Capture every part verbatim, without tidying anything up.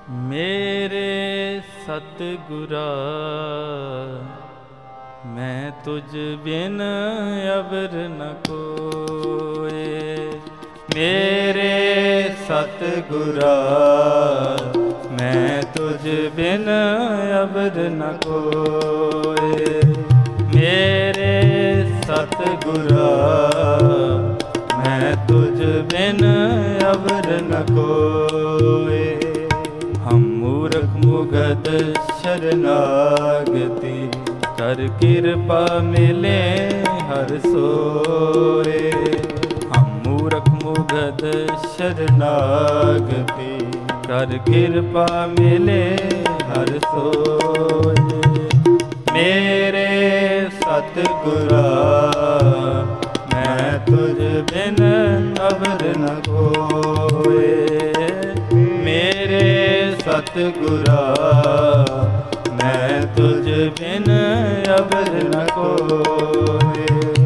मेरे सतगुरा मैं तुझ बिन अबर न कोय। मेरे सतगुरा मैं तुझ बिन अबर न कोय। मेरे सतगुरा मैं तुझ बिन अबर न कोय। हम मूर्ख मुगध शरणागति कर कृपा मिले हर सोए। हम मूर्ख मुगध शरणागति कर कृपा मिले हर सोए। मेरे सतगुरा मैं तुझ बिन अबर न कोय। मेरे सतगुरा मैं तुझ बिन अबर न कोय।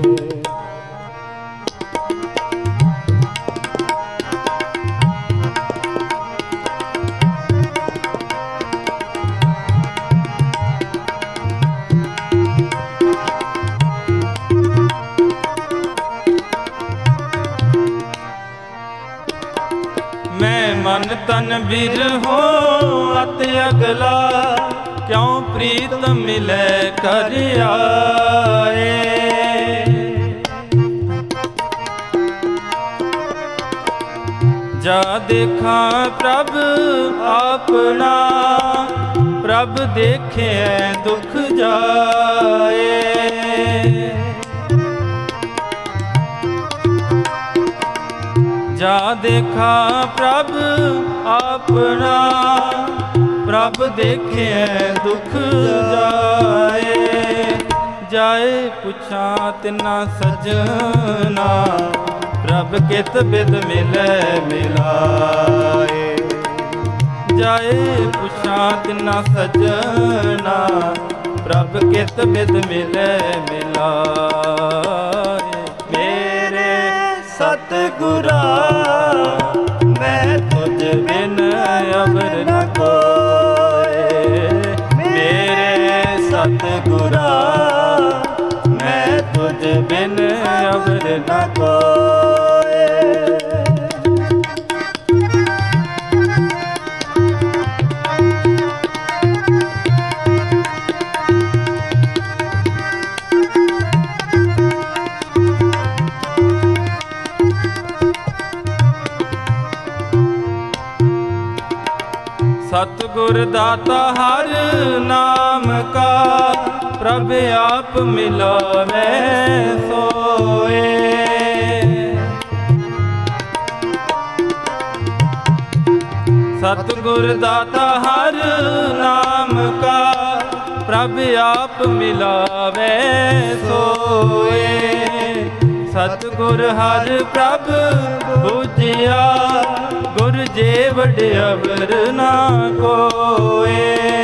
मैं मन तन बिरहो अत अगला क्यों प्रीत मिले कर आए। जा देखा प्रभ अपना प्रभ देखे दुख जाए। जा देखा प्रभ अपना प्रभ देखे दुख जाए। जाए पुछा तिना सजना प्रभ कित बिद मिले मिलाए। जाए पुछा तिना सजना प्रभ कित बिद मिले मिलाए। मेरे सतगुरा मैं तुझ बिन अबर न कोय। मेरे सतगुरा मैं तुझ बिन अबर न कोय। सतगुर दाता हर नाम का प्रभ आप मिलावे सोए। सतगुर दाता हर नाम का प्रभ आप मिलावे सोए। सतगुर हर प्रभ बुझिया गुर जे वड अबर ना कोय।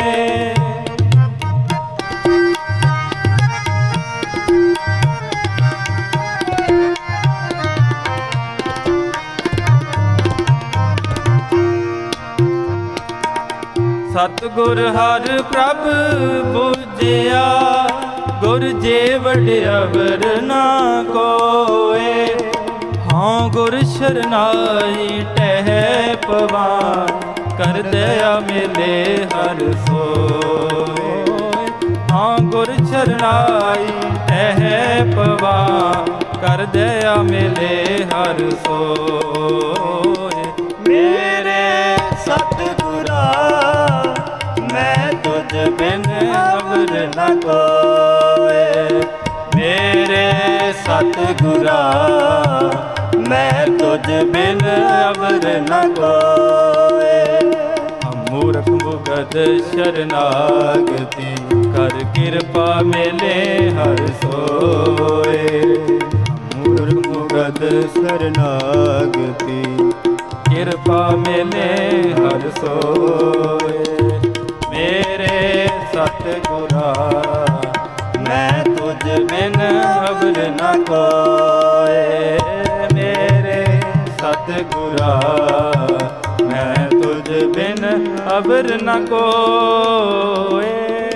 सतगुर हर प्रभ बुझिया गुर जे वड अबर ना कोय। हाँ गुर शरनाई टह पवान कर दया मिले हर सोय। हाँ गुर शरनाई टह पवान कर दया मिले हर सोय। मेरे सतगुरा मैं तुझ बिन अबर न कोय। मेरे सतगुरा मैं तुझ बिन अबर न कोय। हम मूर्ख मुगध शरणागति कर कृपा मिले हर सोए। हम मूर्ख मुगध शरणागति कृपा मिले हर सोए। मेरे सतगुरा मैं तुझ बिन अबर न कोय। मेरे सतगुरा मैं तुझ बिन अवर न कोय।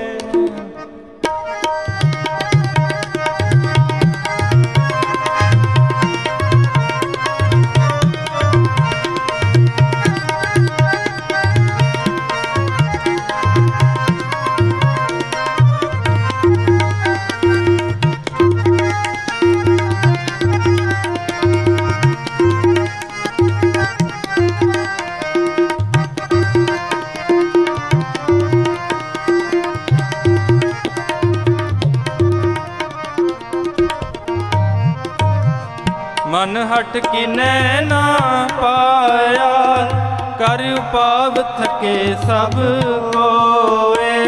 मन हट किनै ना पाया, कर उपाव थके सब कोय।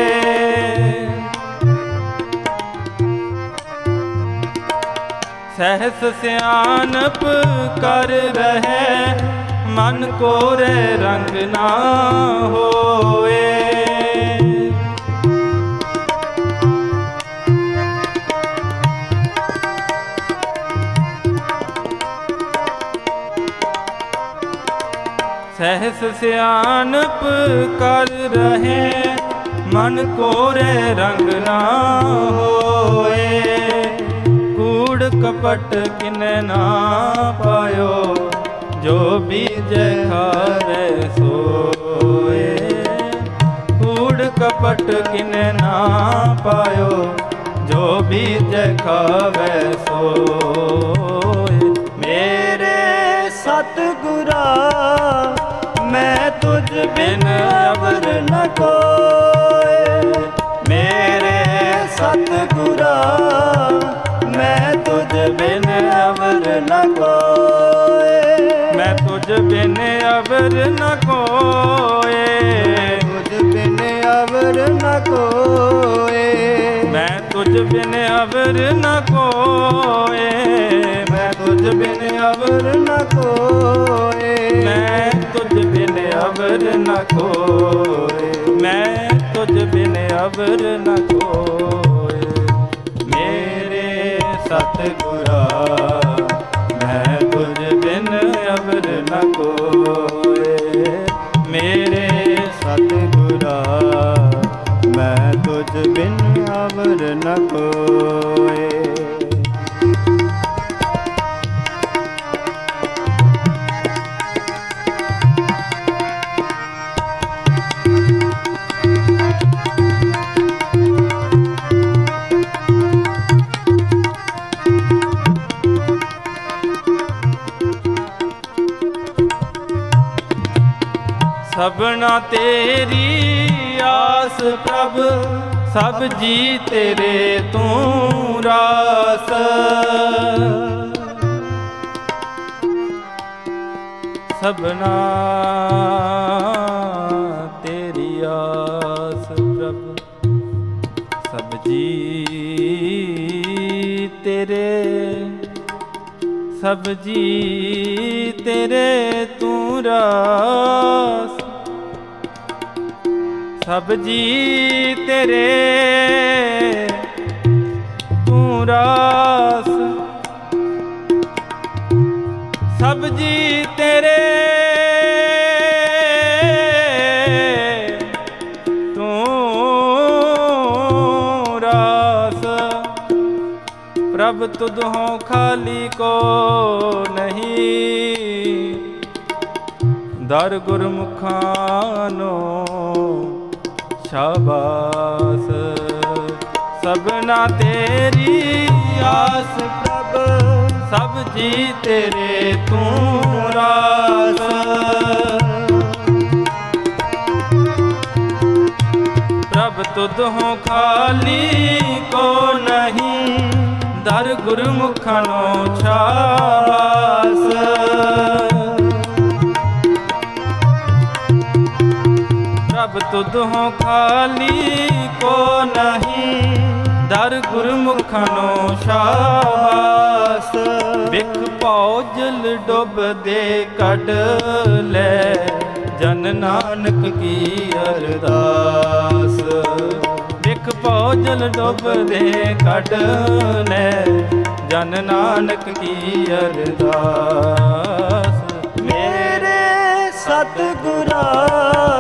सहस सियानप कर रहे, मन कोरे रंग ना होए। सहस सियानप कर रहे, मन कोरे रंग ना होए। कूड़ कपट किने ना पायो, जो बीज खावे सोए। कूड़ कपट किने ना पायो, जो बीज खावे सोए। मेरे सतगुरा मैं तुझ बिन अवर न कोय। मेरे सतगुरा मैं तुझ बिन अवर न कोय। मैं तुझ बिन अवर न कोय। तुझ बिन अवर न कोय। मैं तुझ बिन अवर न कोय। मैं तुझ बिन अवर न कोय। मैं तुझ बिन अवर न कोय। मैं तुझ बिन अवर न कोय। मेरे सतगुरा मैं तुझ बिन अवर न कोय। मेरे सतगुरा मैं तुझ बिन अवर न कोय। सबना तेरी आस प्रभ, सब जी तेरे तू रास। सबना तेरी आस प्रभ, सब जी तेरे, सब जी तेरे तू रास। सब जी तेरे तू रास। सब जी तेरे तू रास। प्रभ तुधों खाली को नहीं, दर गुरमुखानो शाबास। सबना तेरी आस प्रभ, सब जी तेरे तू रास। प्रभ तुधों खाली को नहीं, दर गुरमुखनो शाबास। प्रभ तुधों खाली को नहीं, दर गुरमुखनो शाबास। बिख पौजल डुब दे कट ले, जन नानक की अरदास। बिख पौजल डुब दे कट ले, जन नानक की अरदास। मेरे सतगुरा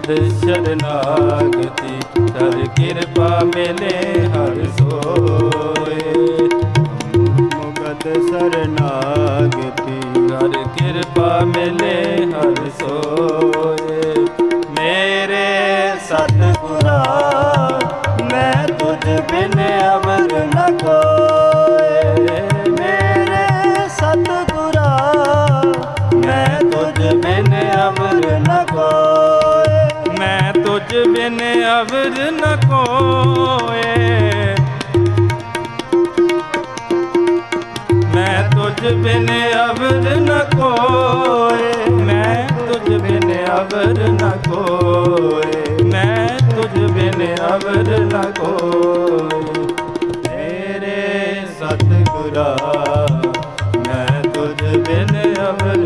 मुकद शरणागति हर कृपा मिले हर सोए। मुकद शरणागति हर कृपा मिले हर सोए। मेरे सतगुरा मैं तुझ बिन अवर न कोए। मेरे सतगुरा मैं तुझ बिन अवर न कोए। मैं तुझ बिन अवर न कोए। मैं तुझ बिन अवर न कोए। मैं तुझ बिन अवर न कोए। मैं तुझ बिन अवर न कोए। मेरे सतगुरा मैं तुझ बिन अवर